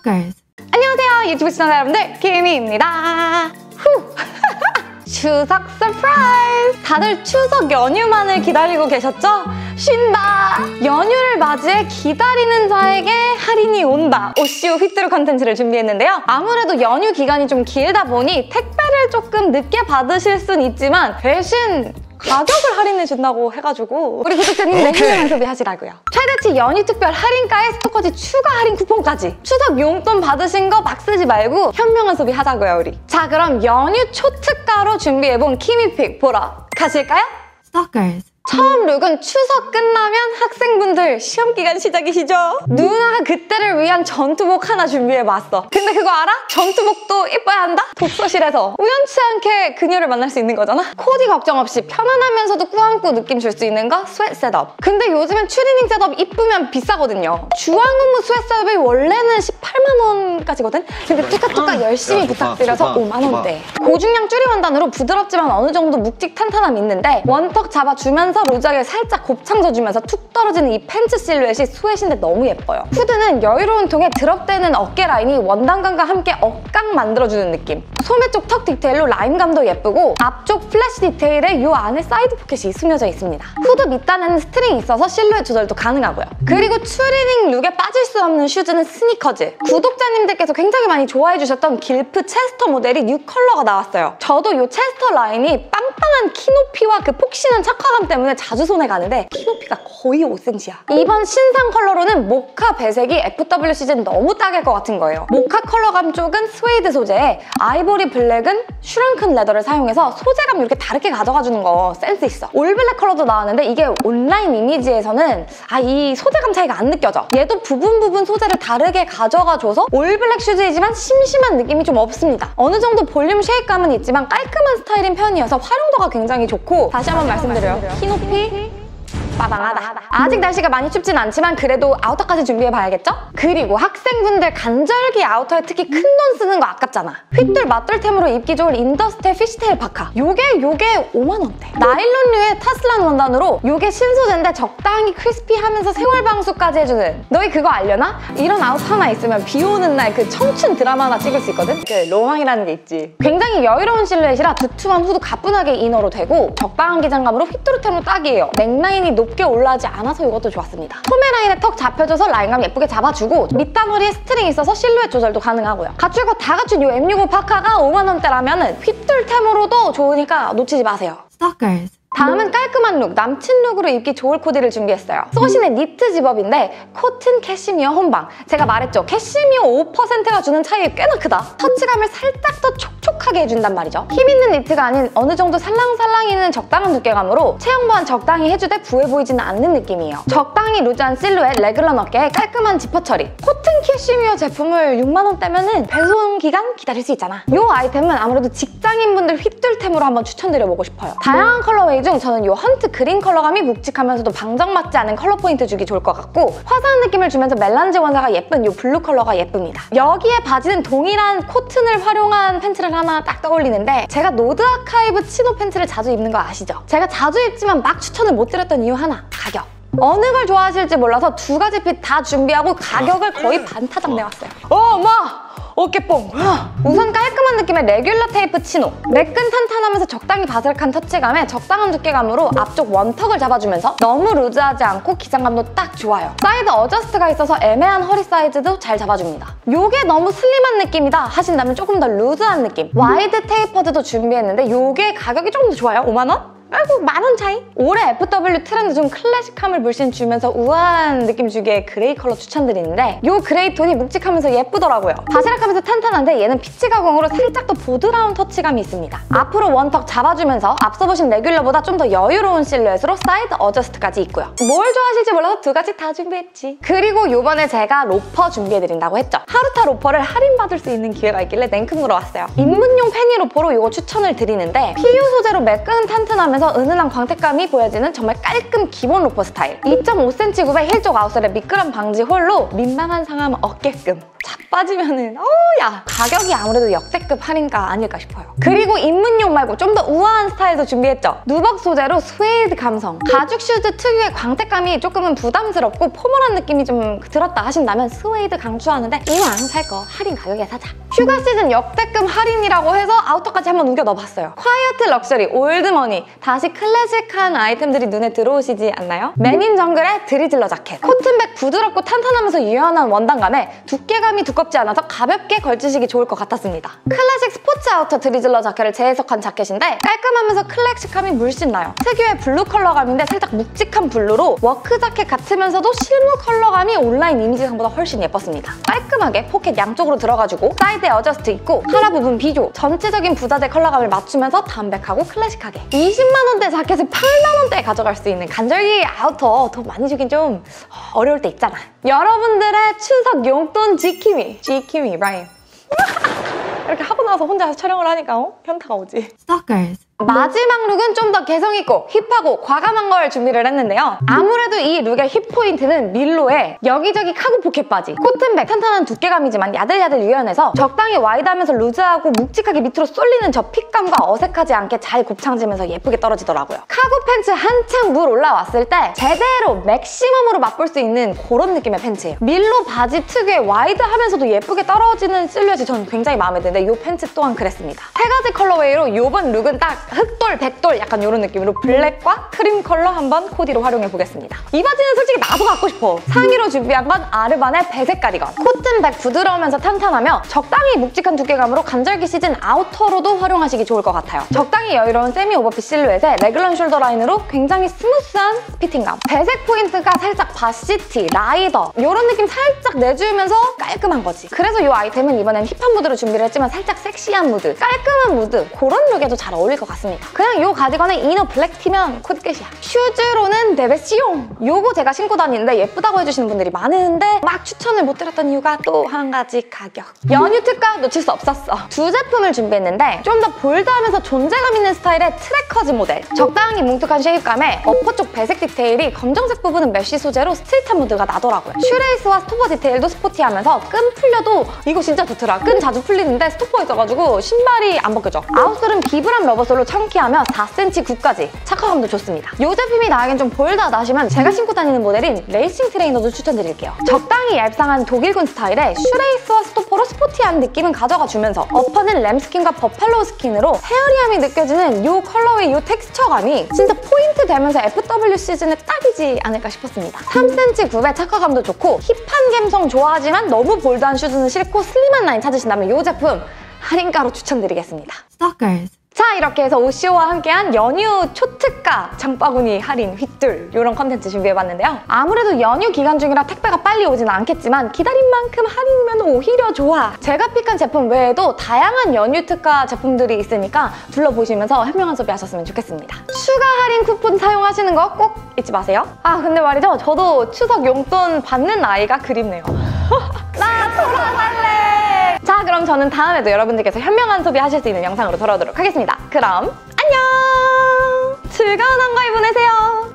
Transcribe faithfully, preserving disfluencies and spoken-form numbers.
Stalkers. 안녕하세요, 유튜브 시청자 여러분들, 김희입니다. 후. 추석 서프라이즈! 다들 추석 연휴만을 기다리고 계셨죠? 쉰다! 연휴를 맞이해 기다리는 자에게 할인이 온다! 오씨오 휘뚜루 컨텐츠를 준비했는데요. 아무래도 연휴 기간이 좀 길다 보니 택배를 조금 늦게 받으실 순 있지만 대신 가격을 할인해준다고 해가지고 우리 구독자님들 현명한 소비하시라고요. 최대치 연휴 특별 할인가에 스토커즈 추가 할인 쿠폰까지 추석 용돈 받으신 거 막 쓰지 말고 현명한 소비 하자고요, 우리. 자, 그럼 연휴 초특가로 준비해본 키미픽 보러 가실까요? Stalkers. 처음 룩은 추석 끝나면 학생분들 시험기간 시작이시죠? 누나가 그때를 위한 전투복 하나 준비해봤어. 근데 그거 알아? 전투복도 예뻐야 한다? 독서실에서 우연치 않게 그녀를 만날 수 있는 거잖아? 코디 걱정 없이 편안하면서도 꾸안꾸 느낌 줄 수 있는 거 스웨트 셋업. 근데 요즘엔 추리닝 셋업 이쁘면 비싸거든요. 주황근무 스웨트 셋업이 원래는 십팔만 원까지거든? 근데 뚜까뚜까 열심히 부탁드려서 오만 원대. 고중량 쭈리 원단으로 부드럽지만 어느 정도 묵직 탄탄함 있는데 원턱 잡아주면서 루즈하게 살짝 곱창 져주면서 툭 떨어지는 이 팬츠 실루엣이 스웨트인데 너무 예뻐요. 후드는 여유로운 통에 드럽되는 어깨 라인이 원단감과 함께 억각 만들어주는 느낌. 소매 쪽 턱 디테일로 라인감도 예쁘고 앞쪽 플래시 디테일에 이 안에 사이드 포켓이 숨겨져 있습니다. 후드 밑단에는 스트링이 있어서 실루엣 조절도 가능하고요. 그리고 추리닝 룩에 빠질 수 없는 슈즈는 스니커즈. 구독자님들께서 굉장히 많이 좋아해 주셨던 길프 체스터 모델이 뉴 컬러가 나왔어요. 저도 이 체스터 라인이 빵빵한 키높이와 그 폭신한 착화감 때문에 자주 손에 가는데 키높이가 거의 오 센티미터야. 이번 신상 컬러로는 모카 배색이 에프더블유 시즌 너무 딱일 것 같은 거예요. 모카 컬러감 쪽은 스웨이드 소재에 아이보리 블랙은 슈렁큰 레더를 사용해서 소재감 이렇게 다르게 가져가주는 거 센스 있어. 올블랙 컬러도 나왔는데 이게 온라인 이미지에서는 아, 이 소재감 차이가 안 느껴져. 얘도 부분 부분 소재를 다르게 가져가줘서 올블랙 슈즈이지만 심심한 느낌이 좀 없습니다. 어느 정도 볼륨 쉐입감은 있지만 깔끔한 스타일인 편이어서 활용도가 굉장히 좋고 다시 한번 말씀드려요. 키높이 빠방하다. 아직 날씨가 많이 춥진 않지만 그래도 아우터까지 준비해봐야겠죠? 그리고 학생분들 간절기 아우터에 특히 큰 돈 쓰는 거 아깝잖아. 휘뚤 맞돌템으로 입기 좋을 인더스텔 피쉬테일 파카. 요게 요게 오만 원대. 나일론류의 타슬란 원단으로 요게 신소재인데 적당히 크리스피하면서 생활방수까지 해주는. 너희 그거 알려나? 이런 아우터 하나 있으면 비 오는 날 그 청춘 드라마 하나 찍을 수 있거든? 그 로망이라는 게 있지. 굉장히 여유로운 실루엣이라 두툼한 후드 가뿐하게 이너로 되고 적당한 기장감으로 휘뚜루템으로 딱이에요. 넥라인이 높게 올라가지 않아서 이것도 좋았습니다. 소매 라인에 턱 잡혀줘서 라인감 예쁘게 잡아주고 밑단 허리에 스트링이 있어서 실루엣 조절도 가능하고요. 갖출 거 다 갖춘 이 엠 육십오 파카가 오만 원대라면 휘뚤템으로도 좋으니까 놓치지 마세요. Stalkers. 다음은 깔끔한 룩, 남친 룩으로 입기 좋을 코디를 준비했어요. 소신의 니트 집업인데 코튼 캐시미어 혼방. 제가 말했죠, 캐시미어 오 퍼센트가 주는 차이가 꽤나 크다. 터치감을 살짝 더 촉촉하게 해준단 말이죠. 힘있는 니트가 아닌 어느 정도 살랑살랑 있는 적당한 두께감으로 체형 보완 적당히 해주되 부해 보이지는 않는 느낌이에요. 적당히 루즈한 실루엣, 레귤런 어깨에 깔끔한 지퍼 처리. 코튼 캐시미어 제품을 육만 원대면은 배송 기간 기다릴 수 있잖아. 이 아이템은 아무래도 직장인분들 휘뚤템으로 한번 추천드려보고 싶어요. 다양한 컬러웨이 중 저는 이 헌트 그린 컬러감이 묵직하면서도 방정맞지 않은 컬러 포인트 주기 좋을 것 같고 화사한 느낌을 주면서 멜란지 원사가 예쁜 이 블루 컬러가 예쁩니다. 여기에 바지는 동일한 코튼을 활용한 팬츠를 하나 딱 떠올리는데 제가 노드 아카이브 치노 팬츠를 자주 입는 거 아시죠? 제가 자주 입지만 막 추천을 못 드렸던 이유 하나, 가격. 어느 걸 좋아하실지 몰라서 두 가지 핏 다 준비하고 가격을 거의 반타작 내왔어요. 어, 엄마! 어깨뽕! 우선 깔끔한 느낌의 레귤러 테이프 치노. 매끈 탄탄하면서 적당히 바스락한 터치감에 적당한 두께감으로 앞쪽 원턱을 잡아주면서 너무 루즈하지 않고 기장감도 딱 좋아요. 사이드 어저스트가 있어서 애매한 허리 사이즈도 잘 잡아줍니다. 요게 너무 슬림한 느낌이다 하신다면 조금 더 루즈한 느낌. 와이드 테이퍼드도 준비했는데 요게 가격이 조금 더 좋아요. 오만 원? 아이고, 만원 차이? 올해 에프더블유 트렌드 중 클래식함을 물씬 주면서 우아한 느낌 주기에 그레이 컬러 추천드리는데 이 그레이 톤이 묵직하면서 예쁘더라고요. 바스락하면서 탄탄한데 얘는 피치 가공으로 살짝 더 보드라운 터치감이 있습니다. 앞으로 원턱 잡아주면서 앞서 보신 레귤러보다 좀 더 여유로운 실루엣으로 사이드 어저스트까지 있고요. 뭘 좋아하실지 몰라서 두 가지 다 준비했지. 그리고 요번에 제가 로퍼 준비해드린다고 했죠. 하루타 로퍼를 할인받을 수 있는 기회가 있길래 냉큼 물어왔어요. 입문용 페니 로퍼로 이거 추천을 드리는데 피유 소재로 매끈 탄탄하면서 부드러우면서 은은한 광택감이 보여지는 정말 깔끔 기본 로퍼 스타일. 이 점 오 센티미터 굽의 힐족 아웃솔의 미끄럼 방지 홀로 민망한 상함 어깨끔. 착 빠지면은 어우야! 가격이 아무래도 역대급 할인가 아닐까 싶어요. 그리고 입문용 말고 좀 더 우아한 스타일도 준비했죠. 누벅 소재로 스웨이드 감성. 가죽 슈즈 특유의 광택감이 조금은 부담스럽고 포멀한 느낌이 좀 들었다 하신다면 스웨이드 강추하는데 이왕 살 거 할인 가격에 사자. 휴가 시즌 역대급 할인이라고 해서 아우터까지 한번 우겨 넣어봤어요. 콰이어트 럭셔리, 올드머니. 다시 클래식한 아이템들이 눈에 들어오시지 않나요? 맨인 정글의 드리즐러 자켓. 코튼백 부드럽고 탄탄하면서 유연한 원단감에 두께감이 두껍지 않아서 가볍게 걸치시기 좋을 것 같았습니다. 클래식 스포츠 아우터 드리즐러 자켓을 재해석한 자켓인데 깔끔하면서 클래식함이 물씬 나요. 특유의 블루 컬러감인데 살짝 묵직한 블루로 워크 자켓 같으면서도 실무 컬러감이 온라인 이미지상보다 훨씬 예뻤습니다. 깔끔하게 포켓 양쪽으로 들어가지고 사이드에 어저스트 있고 하라 부분 비조, 전체적인 부자재 컬러감을 맞추면서 담백하고 클래식하게 이십만 원대 자켓을 팔만 원대에 가져갈 수 있는 간절기 아우터 더 많이 주긴 좀 어려울 때 있잖아. 여러분들의 추석 용돈 지킴이 지킴이 라인 이렇게 하고 나서 혼자 촬영을 하니까 어? 현타가 오지. Stalkers. 마지막 룩은 좀 더 개성있고 힙하고 과감한 걸 준비를 했는데요. 아무래도 이 룩의 힙 포인트는 릴로의 여기저기 카고 포켓 바지. 코튼백, 탄탄한 두께감이지만 야들야들 유연해서 적당히 와이드하면서 루즈하고 묵직하게 밑으로 쏠리는 저 핏감과 어색하지 않게 잘 곱창지면서 예쁘게 떨어지더라고요. 카고 팬츠 한창 물 올라왔을 때 제대로 맥시멈으로 맛볼 수 있는 그런 느낌의 팬츠예요. 밀로 바지 특유의 와이드하면서도 예쁘게 떨어지는 실루엣이 저는 굉장히 마음에 드는데 이 팬츠 또한 그랬습니다. 세 가지 컬러웨이로 이번 룩은 딱 흑돌, 백돌 약간 이런 느낌으로 블랙과 크림 컬러 한번 코디로 활용해보겠습니다. 이 바지는 솔직히 나도 갖고 싶어. 상의로 준비한 건 아르반의 배색 가디건. 코튼백 부드러우면서 탄탄하며 적당히 묵직한 두께감으로 간절기 시즌 아우터로도 활용하시기 좋을 것 같아요. 적당히 여유로운 세미 오버핏 실루엣에 레귤런 숄더 라인으로 굉장히 스무스한 피팅감. 배색 포인트가 살짝 바시티, 라이더 이런 느낌 살짝 내주면서 깔끔한 거지. 그래서 이 아이템은 이번엔 힙한 무드로 준비를 했지만 살짝 섹시한 무드, 깔끔한 무드 그런 룩에도 잘 어울릴 것 같습니다. 그냥 이 가디건에 이너 블랙 티면 콧 끝이야. 슈즈로는 데베시용! 요거 제가 신고 다니는데 예쁘다고 해주시는 분들이 많은데 막 추천을 못 드렸던 이유가 또 한 가지 가격. 연휴 특가 놓칠 수 없었어. 두 제품을 준비했는데 좀 더 볼드하면서 존재감 있는 스타일의 트래커즈 모델. 적당히 뭉툭한 쉐입감에 어퍼 쪽 배색 디테일이 검정색 부분은 메쉬 소재로 스트릿한 무드가 나더라고요. 슈레이스와 스토퍼 디테일도 스포티하면서 끈 풀려도 이거 진짜 좋더라. 끈 자주 풀리는데 스토퍼 있어가지고 신발이 안 벗겨져. 아웃솔은 비브람 러버솔로 청키하며 사 센티미터 굽까지 착화감도 좋습니다. 이 제품이 나에겐 좀 볼드하다 하시면 제가 신고 다니는 모델인 레이싱 트레이너도 추천드릴게요. 적당히 얇상한 독일군 스타일에 슈레이스와 스토퍼로 스포티한 느낌은 가져가 주면서 어퍼는 램스킨과 버팔로우 스킨으로 헤어리함이 느껴지는 이 컬러의 이 텍스처감이 진짜 포인트 되면서 에프더블유 시즌에 딱이지 않을까 싶었습니다. 삼 센티미터 굽의 착화감도 좋고 힙한 감성 좋아하지만 너무 볼드한 슈즈는 싫고 슬림한 라인 찾으신다면 이 제품 할인가로 추천드리겠습니다. Stalkers. 자, 이렇게 해서 오시오와 함께한 연휴 초특가 장바구니 할인 휘둘 이런 컨텐츠 준비해봤는데요. 아무래도 연휴 기간 중이라 택배가 빨리 오지는 않겠지만 기다린 만큼 할인이면 오히려 좋아. 제가 픽한 제품 외에도 다양한 연휴 특가 제품들이 있으니까 둘러보시면서 현명한 소비하셨으면 좋겠습니다. 추가 할인 쿠폰 사용하시는 거 꼭 잊지 마세요. 아, 근데 말이죠. 저도 추석 용돈 받는 아이가 그립네요. 나 돌아갈래! 자, 그럼 저는 다음에도 여러분들께서 현명한 소비 하실 수 있는 영상으로 돌아오도록 하겠습니다. 그럼 안녕! 즐거운 한가위 보내세요!